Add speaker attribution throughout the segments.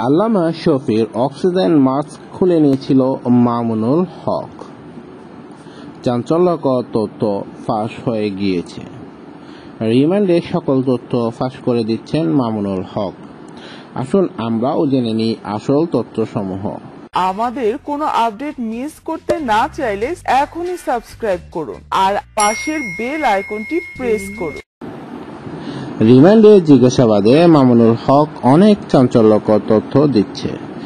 Speaker 1: আল্লামা শফির oxygen mask খুলে নিয়েছিল মামুনুল হক। চাঞ্চল্যকর তথ্য ফাঁস হয়ে গিয়েছে। রিমান্ডে সকল তথ্য ফাঁস করে দিচ্ছেন মামুনুল হক। আসুন আমরাও জেনে নিই আসল তথ্যসমূহ।
Speaker 2: আমাদের কোনো আপডেট মিস করতে না চাইলে এখনই সাবস্ক্রাইব করুন আর পাশের বেল আইকনটি প্রেস করুন।
Speaker 1: রিমান্ডে জিজ্ঞাসাবাদে মামুনুল হক অনেক চাঞ্চল্যকর তথ্য দিচ্ছে।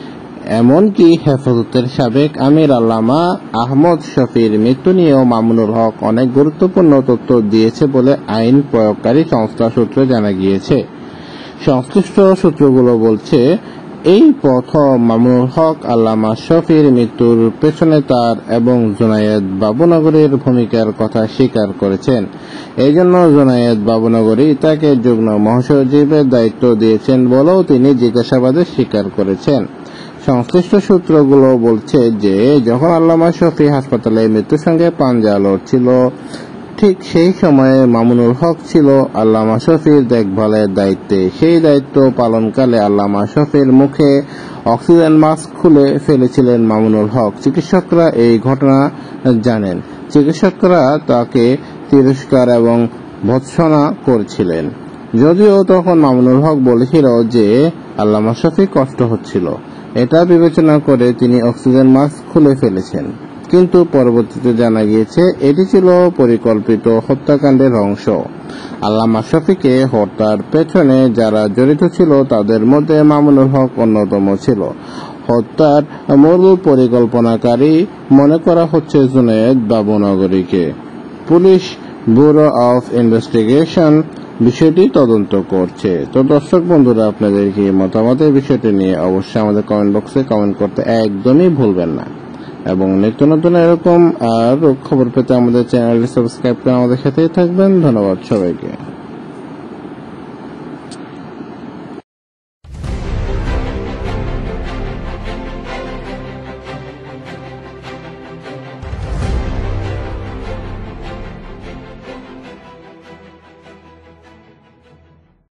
Speaker 1: এমনকি হেফাজতের সাবেক আমির আল্লামা আহমদ শফির মৃত্যু নিয়েও মামুনুল হক অনেক গুরুত্বপূর্ণ তথ্য দিয়েছে বলে আইন প্রয়োগকারী সংস্থা সূত্রে জানা গিয়েছে। সংশ্লিষ্ট সূত্রগুলো বলছে, এই প্রথম মামুনুল হক আল্লামা শফির মৃত্যুর পেছনে তার এবং জুনায়েদ বাবুনগরীর ভূমিকার কথা স্বীকার করেছেন। এই জন্য জুনায়েদ বাবুনগরী তাকে যুগ্ম মহাসচিবের দায়িত্ব দিয়েছেন বলেও তিনি জিজ্ঞাসাবাদে স্বীকার করেছেন। সংশ্লিষ্ট সূত্রগুলো বলছে যে যখন আল্লামা শফি হাসপাতালে মৃত্যুর সঙ্গে পাঞ্জা লড়ছিল, ঠিক সেই সময়ে মামুনুল হক ছিল আল্লামা শফির দেখভালের দায়িত্বে। সেই দায়িত্ব পালনকালে আল্লামা শফির মুখে অক্সিজেন মাস্ক খুলে ফেলেছিলেন মামুনুল হক। চিকিৎসকরা এই ঘটনা জানেন। চিকিৎসকরা তাকে তিরস্কার এবং ভৎসনা করছিলেন। যদিও তখন মামুনুল হক বলেছিল যে আল্লামা শফি কষ্ট হচ্ছিল, এটা বিবেচনা করে তিনি অক্সিজেন মাস্ক খুলে ফেলেছেন। কিন্তু পরবর্তীতে জানা গিয়েছে এটি ছিল পরিকল্পিত হত্যাকাণ্ডের অংশ। আল্লামা শফিকে হত্যার পেছনে যারা জড়িত ছিল তাদের মধ্যে মামুনুল হক অন্যতম ছিল। হত্যার মূল পরিকল্পনাকারী মনে করা হচ্ছে জুনায়েদ বাবুনগরীকে। পুলিশ ব্যুরো অফ ইনভেস্টিগেশন বিষয়টি তদন্ত করছে। তো দর্শক বন্ধুরা, আপনাদের কি মতামত এই বিষয়টি নিয়ে অবশ্যই আমাদের কমেন্ট বক্সে কমেন্ট করতে একদমই ভুলবেন না এবং নিত্য নতুন এরকম আর খবর পেতে আমাদের চ্যানেলটি সাবস্ক্রাইব করে আমাদের সাথেই থাকবেন। ধন্যবাদ সবাইকে।